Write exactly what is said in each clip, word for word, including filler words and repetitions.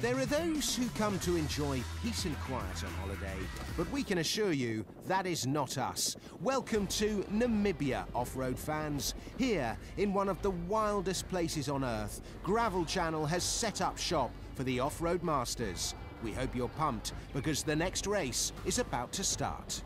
There are those who come to enjoy peace and quiet on holiday, but we can assure you that is not us. Welcome to Namibia, off-road fans. Here, in one of the wildest places on Earth, Gravel Channel has set up shop for the off-road masters. We hope you're pumped, because the next race is about to start.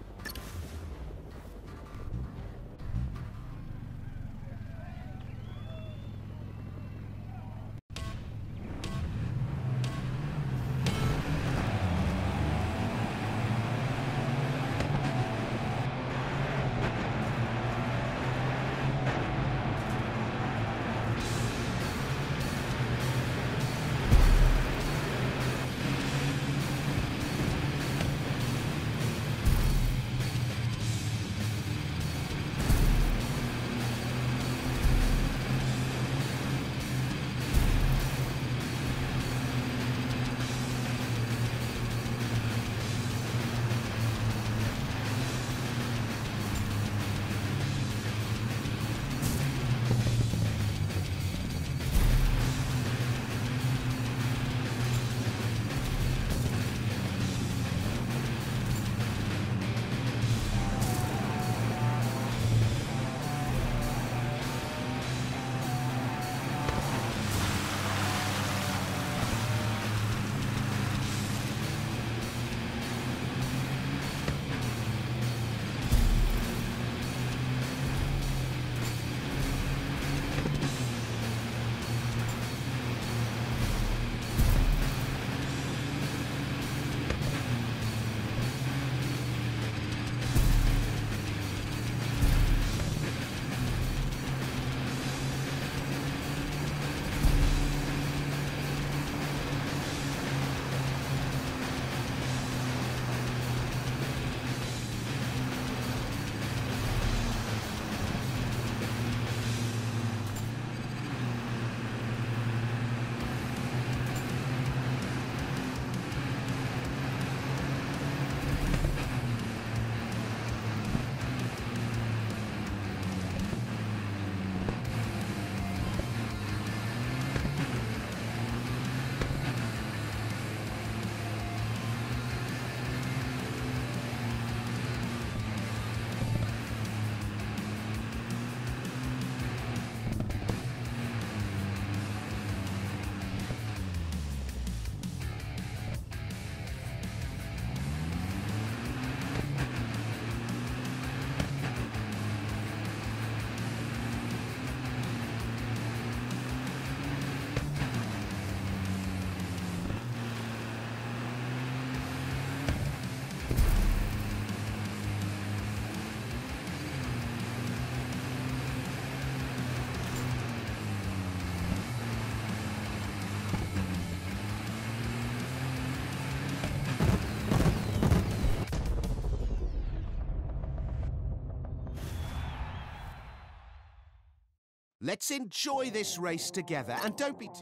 Let's enjoy this race together, and don't be too...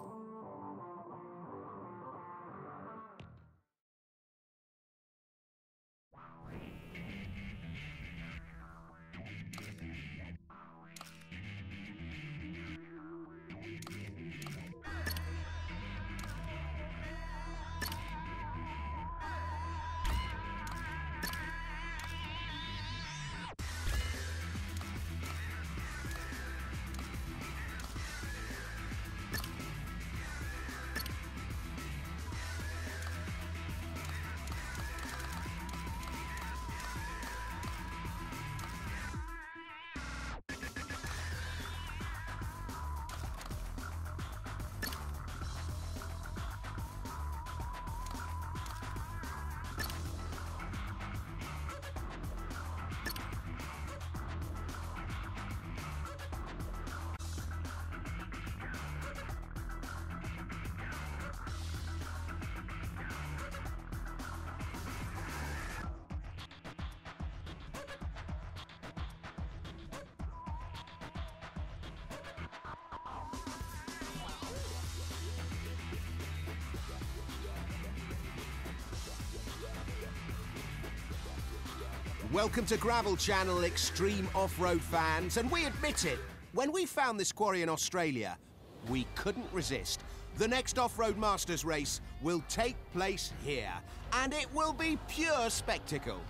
Welcome to Gravel Channel, extreme off-road fans, and we admit it, when we found this quarry in Australia, we couldn't resist. The next Off-Road Masters race will take place here, and it will be pure spectacle.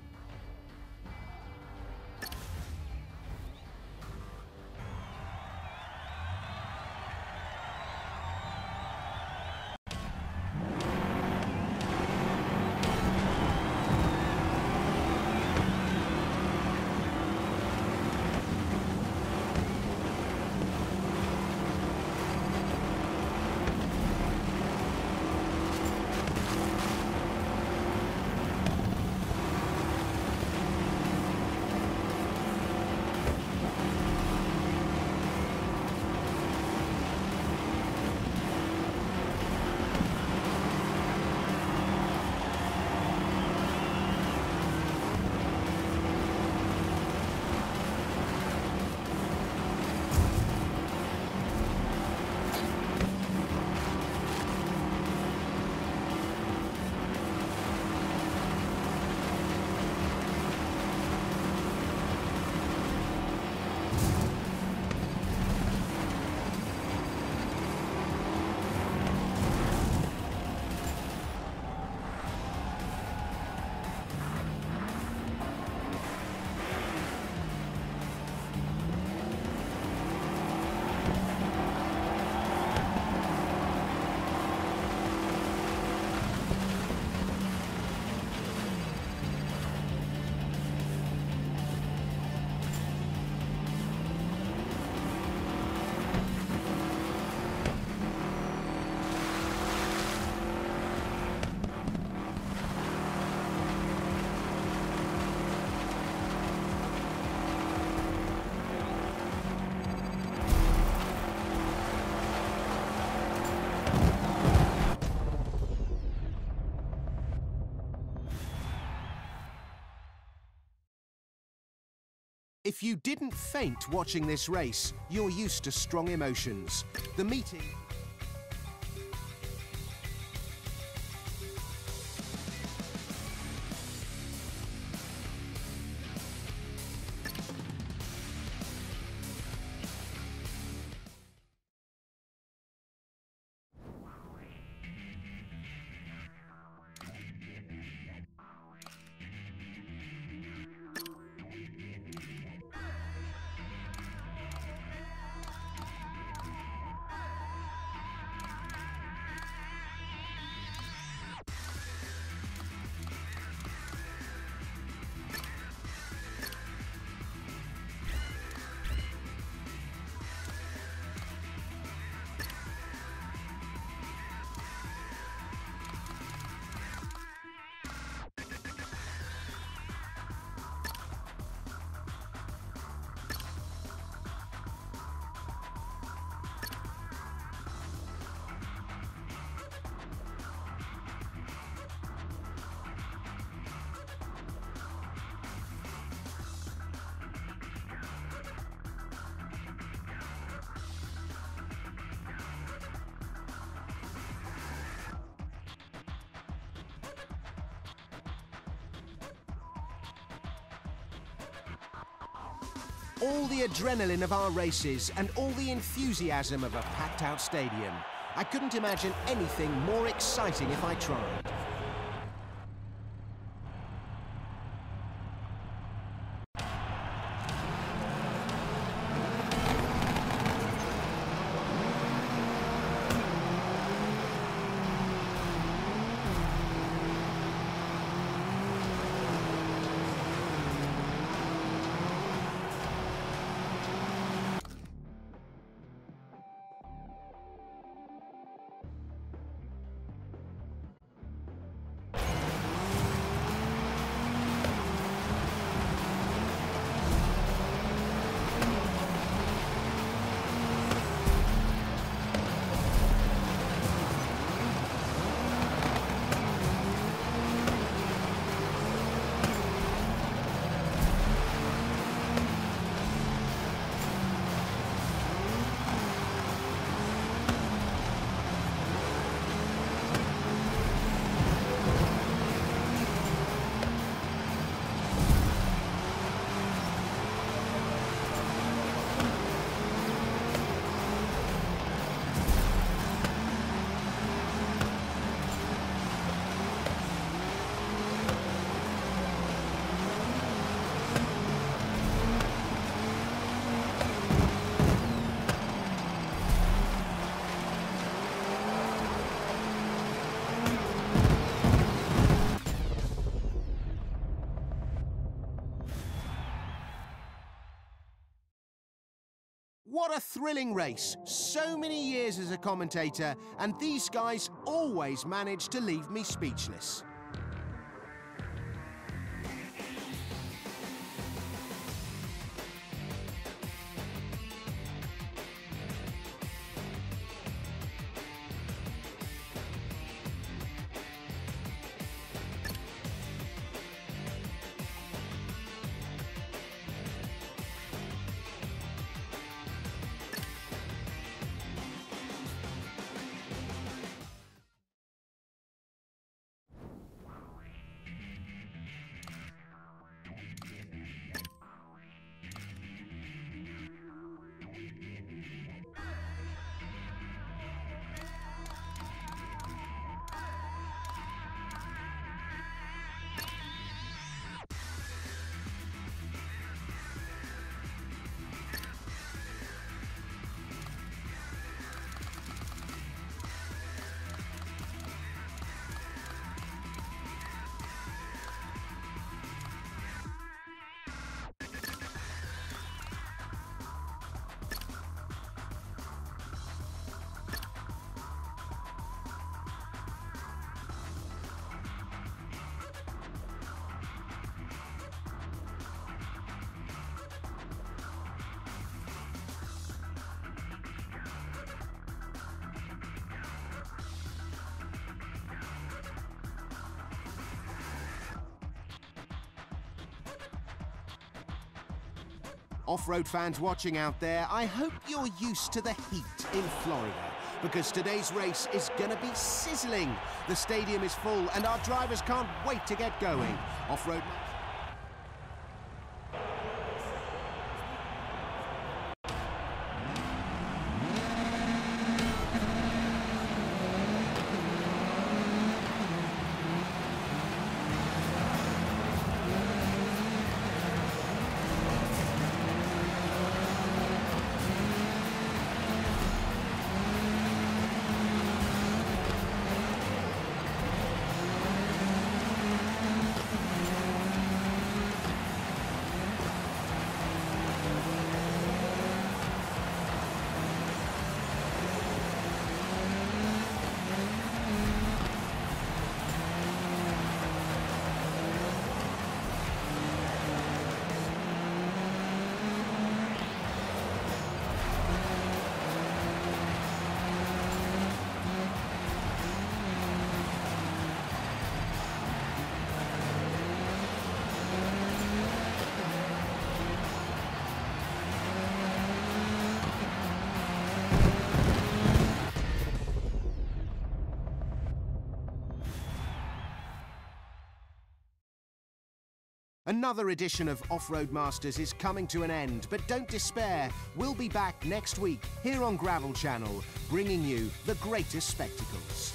If you didn't faint watching this race, you're used to strong emotions. The meeting... All the adrenaline of our races and all the enthusiasm of a packed-out stadium. I couldn't imagine anything more exciting if I tried. What a thrilling race. So many years as a commentator, and these guys always manage to leave me speechless. Off-road fans watching out there, I hope you're used to the heat in Florida, because today's race is going to be sizzling. The stadium is full and our drivers can't wait to get going. Off-road... Another edition of Off-Road Masters is coming to an end, but don't despair. We'll be back next week here on Gravel Channel, bringing you the greatest spectacles.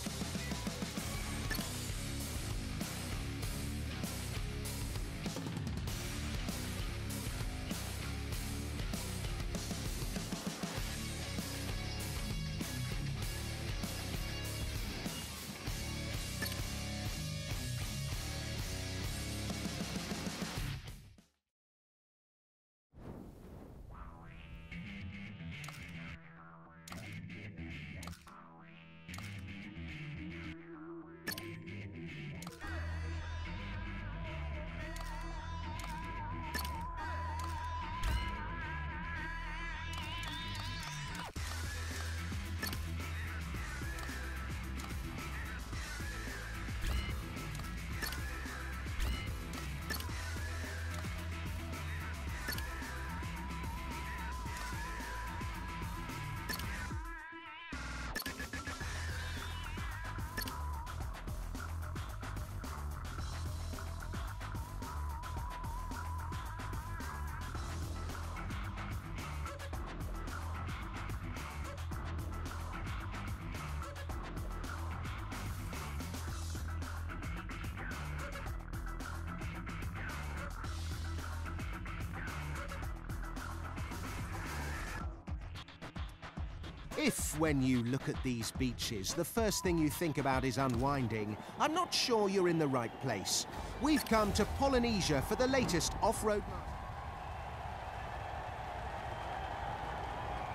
If, when you look at these beaches, the first thing you think about is unwinding, I'm not sure you're in the right place. We've come to Polynesia for the latest off-road...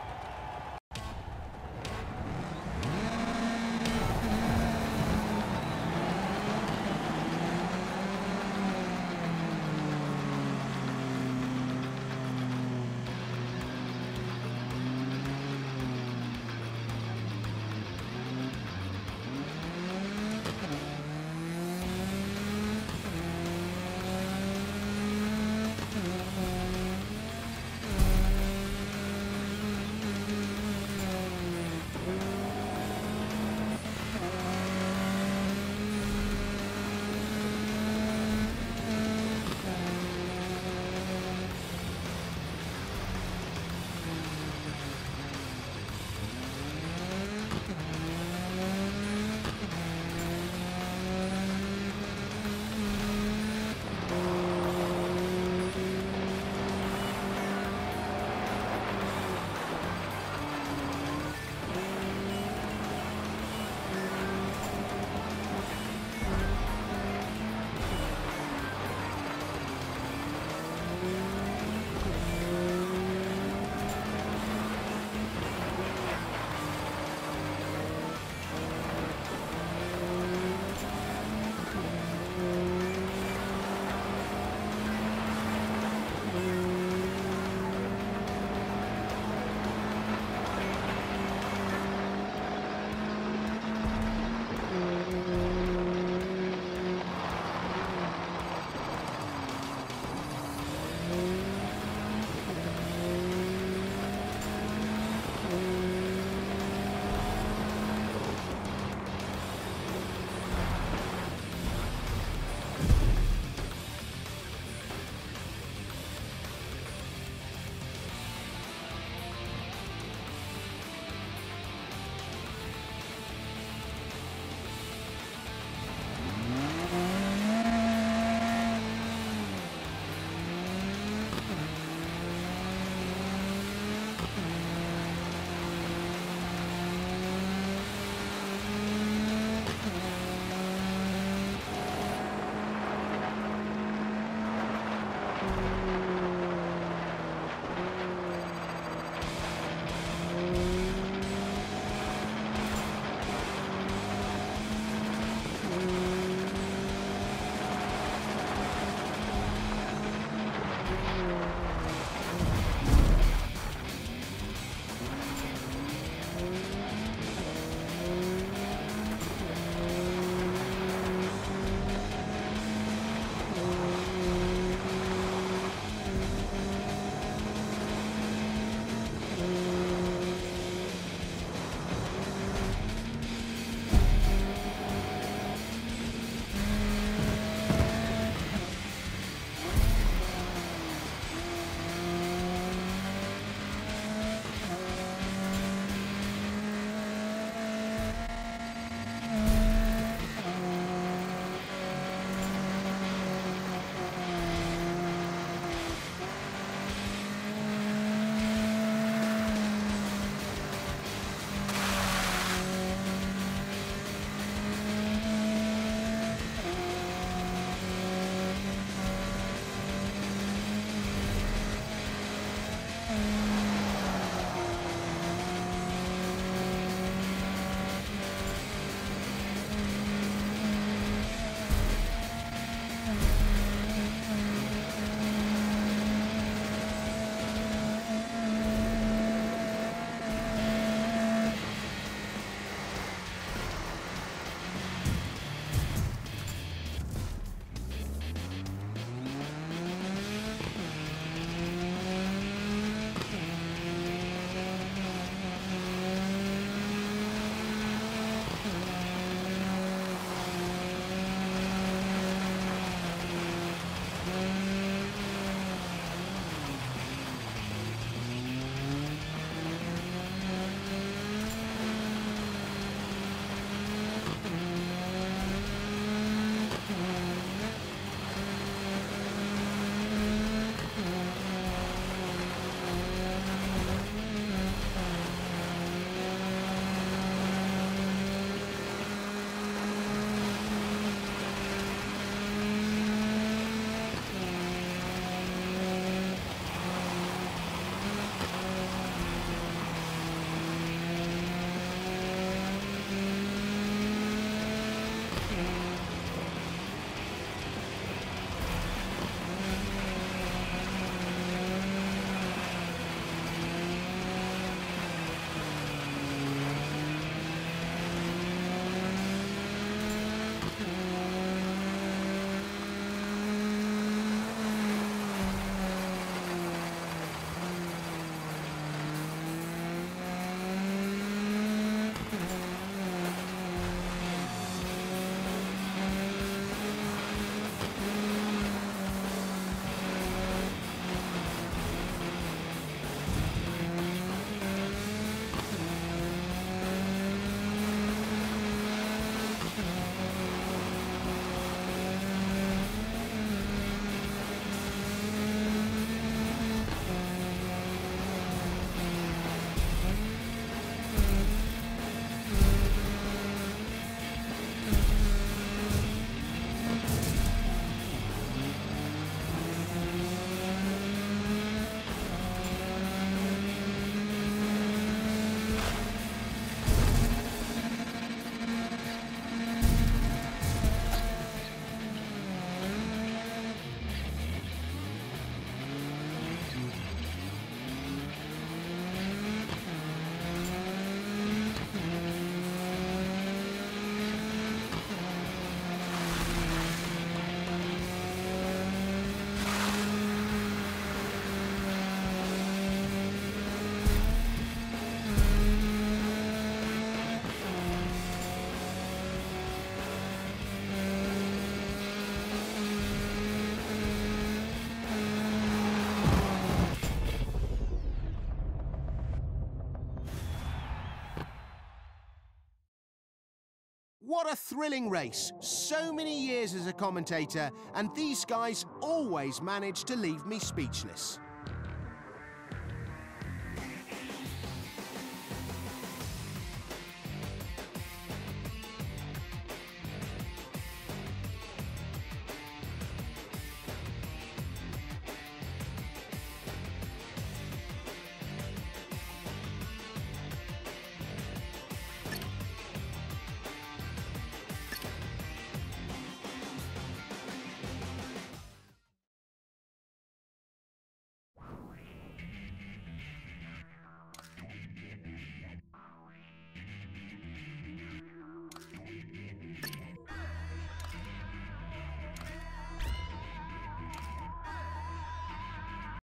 What a thrilling race! So many years as a commentator, and these guys always manage to leave me speechless.